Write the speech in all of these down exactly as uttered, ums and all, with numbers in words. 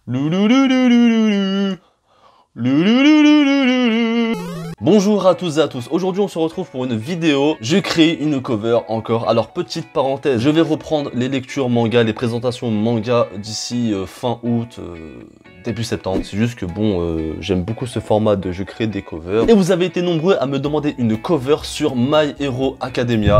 Loulouloulouloulou. Loulouloulouloulou. Bonjour à tous et à tous, aujourd'hui on se retrouve pour une vidéo, je crée une cover encore. Alors petite parenthèse, je vais reprendre les lectures manga, les présentations manga d'ici euh, fin août, euh, début septembre. C'est juste que bon, euh, j'aime beaucoup ce format de je crée des covers. Et vous avez été nombreux à me demander une cover sur My Hero Academia.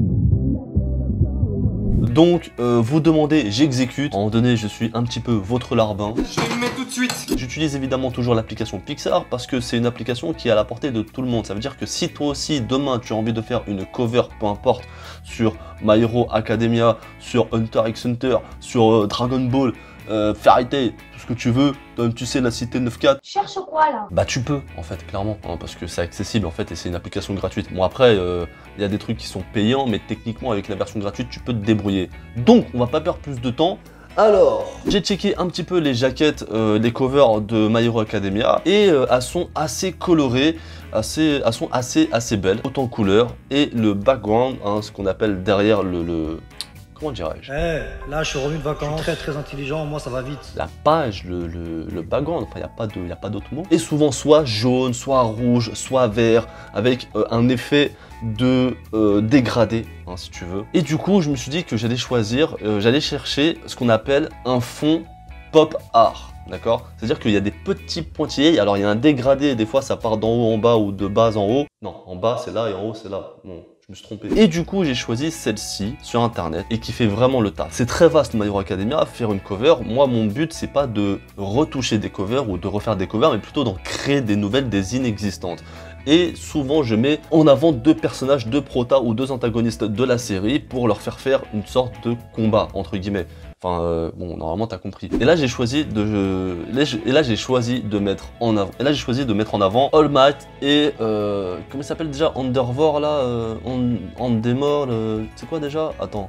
Donc, euh, vous demandez, j'exécute. À un moment donné, je suis un petit peu votre larbin. Je le mets tout de suite. J'utilise évidemment toujours l'application Pixar parce que c'est une application qui est à la portée de tout le monde. Ça veut dire que si toi aussi, demain, tu as envie de faire une cover, peu importe, sur My Hero Academia, sur Hunter x Hunter, sur euh, Dragon Ball, euh, Fairy Tail, tout ce que tu veux, comme tu sais, la cité neuf quatre. Cherche quoi là? Bah tu peux, en fait, clairement, hein, parce que c'est accessible, en fait, et c'est une application gratuite. Bon, après, il euh, y a des trucs qui sont payants, mais techniquement, avec la version gratuite, tu peux te débrouiller. Donc, on va pas perdre plus de temps. Alors, j'ai checké un petit peu les jaquettes, euh, les covers de My Hero Academia, et euh, elles sont assez colorées, assez, elles sont assez, assez belles, autant couleur, et le background, hein, ce qu'on appelle derrière le... le comment dirais-je? Eh, hey, là je suis revenu de vacances, je suis très très intelligent, moi ça va vite. La page, le, le, le background, enfin il n'y a pas de, y a pas d'autre mot. Et souvent soit jaune, soit rouge, soit vert, avec euh, un effet de euh, dégradé, hein, si tu veux. Et du coup, je me suis dit que j'allais choisir, euh, j'allais chercher ce qu'on appelle un fond pop art. D'accord? C'est-à-dire qu'il y a des petits pointillés, alors il y a un dégradé, des fois ça part d'en haut en bas ou de bas en haut. Non, en bas c'est là et en haut c'est là. Bon. Je me suis trompé. Et du coup, j'ai choisi celle-ci sur internet et qui fait vraiment le taf. C'est très vaste, My Hero Academia, faire une cover. Moi, mon but, c'est pas de retoucher des covers ou de refaire des covers, mais plutôt d'en créer des nouvelles, des inexistantes. Et souvent, je mets en avant deux personnages, deux protas ou deux antagonistes de la série pour leur faire faire une sorte de combat, entre guillemets. Enfin, euh, bon, normalement, t'as compris. Et là, j'ai choisi de, et là, j'ai choisi de mettre en avant. Et là, j'ai choisi de mettre en avant All Might et euh, comment il s'appelle déjà, Undervore là, euh, Andemore. Euh, c'est quoi déjà? Attends.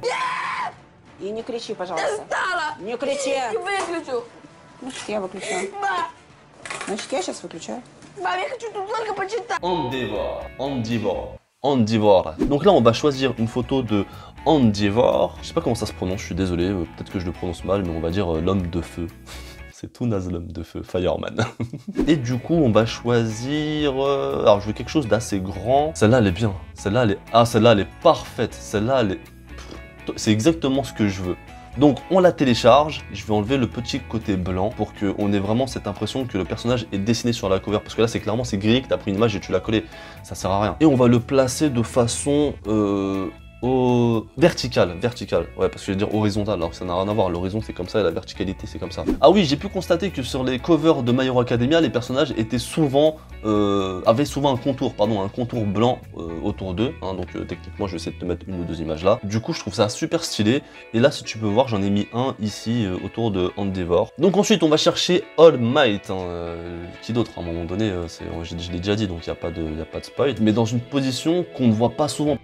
И не кричи, пожалуйста. Не кричи. Не выключу. Значит, я выключаю. Значит, я сейчас выключаю. Мам, я хочу тут только почитать. Andevore. Andivore. Andivore. Donc là, on va choisir une photo de Andivore. Je sais pas comment ça se prononce, je suis désolé, euh, peut-être que je le prononce mal, mais on va dire euh, l'homme de feu. C'est tout naze, l'homme de feu, Fireman. Et du coup, on va choisir... Euh... Alors, je veux quelque chose d'assez grand. Celle-là, elle est bien. Celle-là, elle est... Ah, celle-là, elle est parfaite. Celle-là, elle est... C'est exactement ce que je veux. Donc on la télécharge, je vais enlever le petit côté blanc pour qu'on ait vraiment cette impression que le personnage est dessiné sur la cover, parce que là c'est clairement c'est gris, que tu as pris une image et tu l'as collé, ça sert à rien. Et on va le placer de façon euh, au... verticale, verticale, ouais parce que je vais dire horizontale, alors que ça n'a rien à voir, l'horizon c'est comme ça et la verticalité c'est comme ça. Ah oui, j'ai pu constater que sur les covers de My Hero Academia, les personnages étaient souvent, euh, avaient souvent un contour, pardon, un contour blanc euh, autour d'eux, hein, donc euh, techniquement je vais essayer de te mettre une ou deux images là. Du coup je trouve ça super stylé, et là si tu peux voir j'en ai mis un ici euh, autour de Endeavor. Donc ensuite on va chercher All Might, hein, euh, qui d'autre à un moment donné, euh, je, je l'ai déjà dit donc il n'y a pas de, y a pas de spoil, mais dans une position qu'on ne voit pas souvent.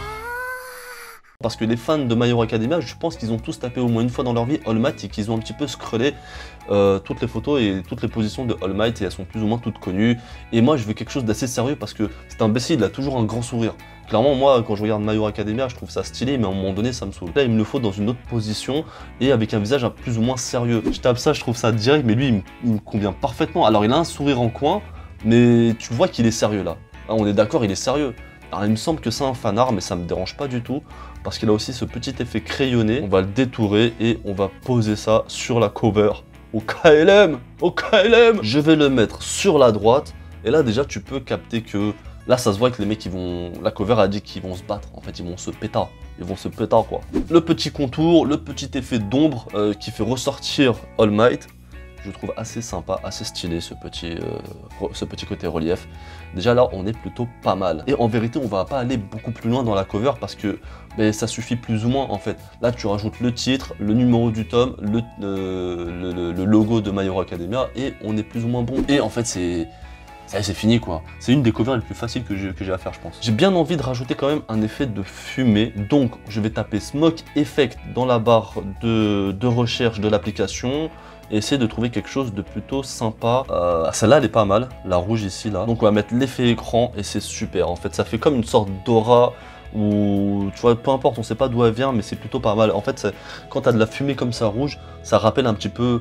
Parce que les fans de My Hero Academia, je pense qu'ils ont tous tapé au moins une fois dans leur vie All Might et qu'ils ont un petit peu scrollé euh, toutes les photos et toutes les positions de All Might et elles sont plus ou moins toutes connues. Et moi je veux quelque chose d'assez sérieux parce que cet imbécile il a toujours un grand sourire. Clairement moi quand je regarde My Hero Academia je trouve ça stylé mais à un moment donné ça me saoule. Là il me le faut dans une autre position et avec un visage plus ou moins sérieux. Je tape ça, je trouve ça direct mais lui il me, il me convient parfaitement. Alors il a un sourire en coin mais tu vois qu'il est sérieux là. Hein, on est d'accord, il est sérieux. Alors il me semble que c'est un fanart mais ça me dérange pas du tout parce qu'il a aussi ce petit effet crayonné. On va le détourer et on va poser ça sur la cover au K L M, au K L M. Je vais le mettre sur la droite et là déjà tu peux capter que là ça se voit que les mecs ils vont, la cover a dit qu'ils vont se battre, en fait ils vont se péter, ils vont se péter quoi. Le petit contour, le petit effet d'ombre euh, qui fait ressortir All Might. Je trouve assez sympa, assez stylé ce petit, euh, ce petit côté relief. Déjà là, on est plutôt pas mal. Et en vérité, on va pas aller beaucoup plus loin dans la cover parce que ben, ça suffit plus ou moins en fait. Là, tu rajoutes le titre, le numéro du tome, le, euh, le, le logo de My Hero Academia et on est plus ou moins bon. Et en fait, c'est... c'est fini quoi. C'est une des covers les plus faciles que j'ai que j'ai à faire je pense. J'ai bien envie de rajouter quand même un effet de fumée. Donc je vais taper Smoke Effect dans la barre de, de recherche de l'application. Et essayer de trouver quelque chose de plutôt sympa. Euh, Celle-là elle est pas mal, la rouge ici là. Donc on va mettre l'effet écran et c'est super. En fait ça fait comme une sorte d'aura où tu vois peu importe on sait pas d'où elle vient mais c'est plutôt pas mal. En fait quand t'as de la fumée comme ça rouge, ça rappelle un petit peu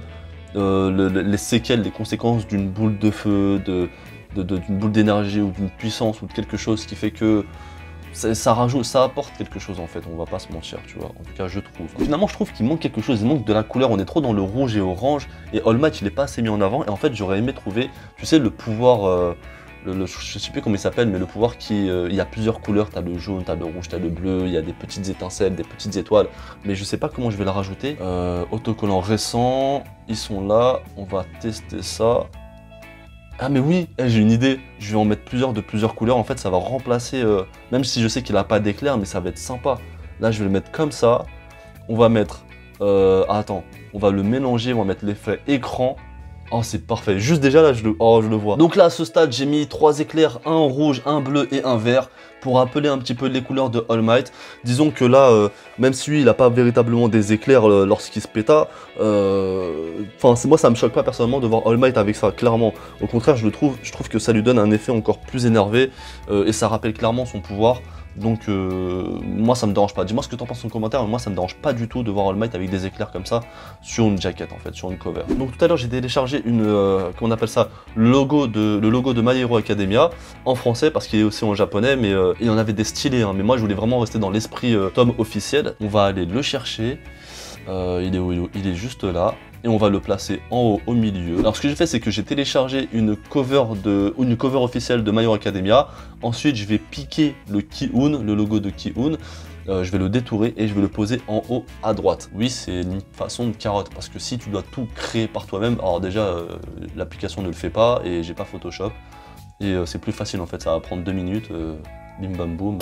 euh, le, le, les séquelles, les conséquences d'une boule de feu, de, de, de, d'une boule d'énergie ou d'une puissance ou de quelque chose qui fait que ça, ça rajoute, ça apporte quelque chose en fait, on va pas se mentir, tu vois, en tout cas je trouve. Finalement je trouve qu'il manque quelque chose, il manque de la couleur, on est trop dans le rouge et orange, et All Might il est pas assez mis en avant, et en fait j'aurais aimé trouver, tu sais, le pouvoir, euh, le, le, je sais plus comment il s'appelle, mais le pouvoir qui, euh, il y a plusieurs couleurs, t'as le jaune, t'as le rouge, t'as le bleu, il y a des petites étincelles, des petites étoiles, mais je sais pas comment je vais la rajouter. Euh, autocollant récent, ils sont là, on va tester ça. Ah mais oui, j'ai une idée, je vais en mettre plusieurs de plusieurs couleurs, en fait ça va remplacer, euh, même si je sais qu'il n'a pas d'éclair, mais ça va être sympa. Là je vais le mettre comme ça, on va mettre, euh, ah, attends, on va le mélanger, on va mettre l'effet écran. Oh c'est parfait, juste déjà là je le, oh, je le vois. Donc là à ce stade j'ai mis trois éclairs, un rouge, un bleu et un vert pour rappeler un petit peu les couleurs de All Might. Disons que là, euh, même si lui il n'a pas véritablement des éclairs euh, lorsqu'il se péta, enfin euh, moi ça me choque pas personnellement de voir All Might avec ça, clairement. Au contraire je le trouve, je trouve que ça lui donne un effet encore plus énervé euh, et ça rappelle clairement son pouvoir. Donc euh, moi ça me dérange pas, dis-moi ce que t'en penses en commentaire, mais moi ça me dérange pas du tout de voir All Might avec des éclairs comme ça sur une jaquette en fait, sur une cover. Donc tout à l'heure j'ai téléchargé une, euh, comment on appelle ça, le logo de, le logo de My Hero Academia en français parce qu'il est aussi en japonais, mais euh, il y en avait des stylés, hein, mais moi je voulais vraiment rester dans l'esprit euh, tome officiel. On va aller le chercher, euh, il est où, il est juste là. Et on va le placer en haut au milieu. Alors ce que j'ai fait c'est que j'ai téléchargé une cover de une cover officielle de My Hero Academia. Ensuite je vais piquer le Ki-hoon, le logo de Ki-hoon. Euh, je vais le détourer et je vais le poser en haut à droite. Oui, c'est une façon de carotte parce que si tu dois tout créer par toi-même, alors déjà euh, l'application ne le fait pas et j'ai pas Photoshop. Et euh, c'est plus facile en fait, ça va prendre deux minutes, euh, bim bam boum.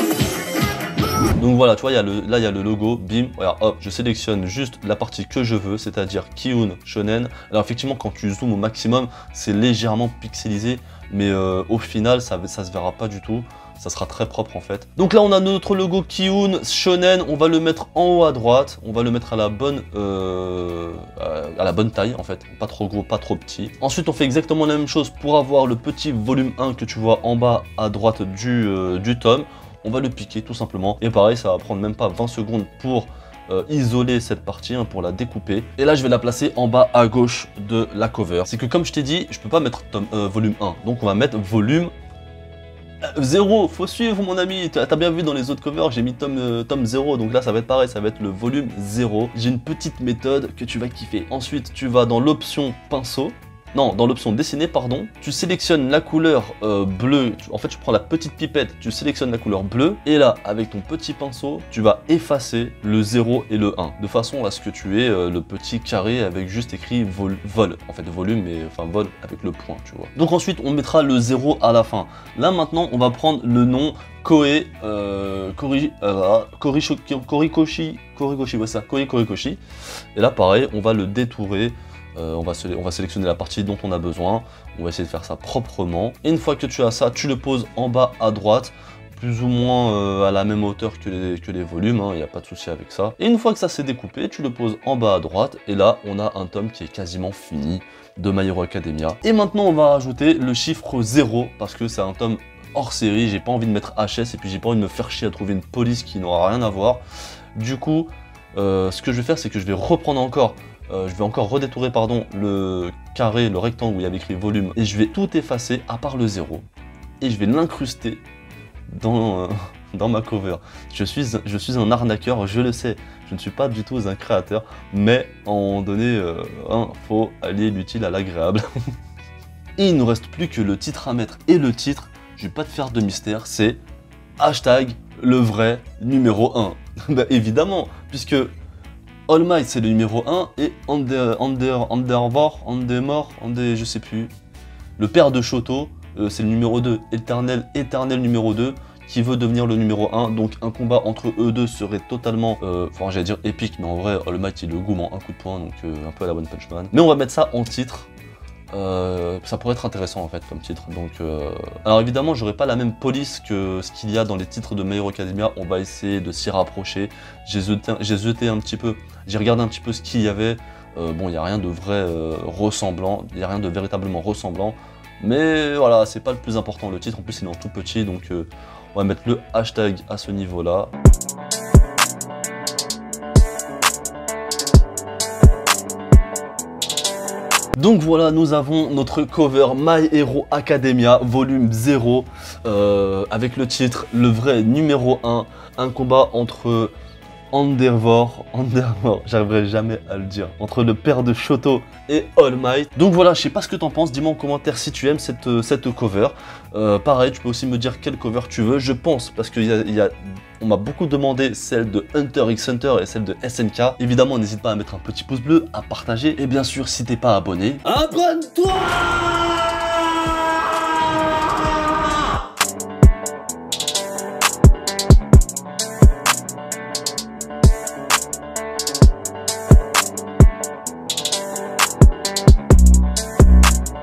Donc voilà, tu vois, y a le, là il y a le logo, bim, regarde, hop, je sélectionne juste la partie que je veux, c'est-à-dire Ki-hoon Shonen. Alors effectivement, quand tu zoomes au maximum, c'est légèrement pixelisé, mais euh, au final, ça, ça se verra pas du tout. Ça sera très propre en fait. Donc là on a notre logo Ki-hoon Shonen, on va le mettre en haut à droite, on va le mettre à la bonne euh, à la bonne taille en fait, pas trop gros, pas trop petit. Ensuite on fait exactement la même chose pour avoir le petit volume un que tu vois en bas à droite du, euh, du tome. On va le piquer tout simplement, et pareil ça va prendre même pas vingt secondes pour euh, isoler cette partie, hein, pour la découper. Et là je vais la placer en bas à gauche de la cover. C'est que comme je t'ai dit, je peux pas mettre tome, euh, volume un, donc on va mettre volume zéro, faut suivre mon ami, t'as bien vu dans les autres covers, j'ai mis tome, euh, tome zéro, donc là ça va être pareil, ça va être le volume zéro. J'ai une petite méthode que tu vas kiffer. Ensuite tu vas dans l'option pinceau, non, dans l'option dessiner, pardon, tu sélectionnes la couleur euh, bleue, en fait tu prends la petite pipette, tu sélectionnes la couleur bleue, et là, avec ton petit pinceau, tu vas effacer le zéro et le un, de façon à ce que tu aies euh, le petit carré avec juste écrit vol, vol, en fait volume, mais enfin vol avec le point, tu vois. Donc ensuite, on mettra le zéro à la fin. Là maintenant, on va prendre le nom Koe, euh, Kori, euh, Kori, Korikoshi, Korikoshi, ouais ça, Koe Korikoshi, et là pareil, on va le détourer. Euh, on, va on va sélectionner la partie dont on a besoin, on va essayer de faire ça proprement. Et une fois que tu as ça, tu le poses en bas à droite, plus ou moins euh, à la même hauteur que les, que les volumes, il n'y a pas de souci avec ça. Et une fois que ça s'est découpé, tu le poses en bas à droite, et là on a un tome qui est quasiment fini de My Hero Academia. Et maintenant on va rajouter le chiffre zéro, parce que c'est un tome hors série, j'ai pas envie de mettre H S, et puis j'ai pas envie de me faire chier à trouver une police qui n'aura rien à voir. Du coup, euh, ce que je vais faire, c'est que je vais reprendre encore Euh, je vais encore redétourer pardon, le carré, le rectangle où il y avait écrit volume, et je vais tout effacer à part le zéro, et je vais l'incruster dans, euh, dans ma cover. Je suis, je suis un arnaqueur, je le sais, je ne suis pas du tout un créateur, mais à un moment donné, euh, hein, faut allier l'utile à l'agréable. Et il ne nous reste plus que le titre à mettre, et le titre, je vais pas te faire de mystère, c'est hashtag le vrai numéro un. Bah évidemment, puisque All Might c'est le numéro un et Under, Under, Undervor, Undermore, Under, je sais plus, le père de Shoto, euh, c'est le numéro deux, éternel, éternel numéro deux, qui veut devenir le numéro un, donc un combat entre eux deux serait totalement, euh, enfin j'allais dire épique, mais en vrai All Might il le goûte en un coup de poing, donc euh, un peu à la One Punch Man. Mais on va mettre ça en titre. Euh, ça pourrait être intéressant en fait comme titre. Donc, euh... alors évidemment j'aurai pas la même police que ce qu'il y a dans les titres de My Hero Academia. On va essayer de s'y rapprocher. J'ai jeté, j'ai jeté un petit peu, j'ai regardé un petit peu ce qu'il y avait. Euh, bon, il n'y a rien de vrai euh, ressemblant, il n'y a rien de véritablement ressemblant. Mais voilà, c'est pas le plus important. Le titre en plus il est en tout petit, donc euh, on va mettre le hashtag à ce niveau là. Donc voilà, nous avons notre cover My Hero Academia volume zéro euh, avec le titre Le vrai numéro un, un combat entre Endeavor, Endeavor, j'arriverai jamais à le dire, entre le père de Shoto et All Might. Donc voilà, je sais pas ce que t'en penses, dis-moi en commentaire si tu aimes cette, cette cover. Euh, pareil, tu peux aussi me dire quelle cover tu veux, je pense, parce qu'il y a, il y a, on m'a beaucoup demandé celle de Hunter x Hunter et celle de S N K. Évidemment, n'hésite pas à mettre un petit pouce bleu, à partager, et bien sûr, si t'es pas abonné, abonne-toi!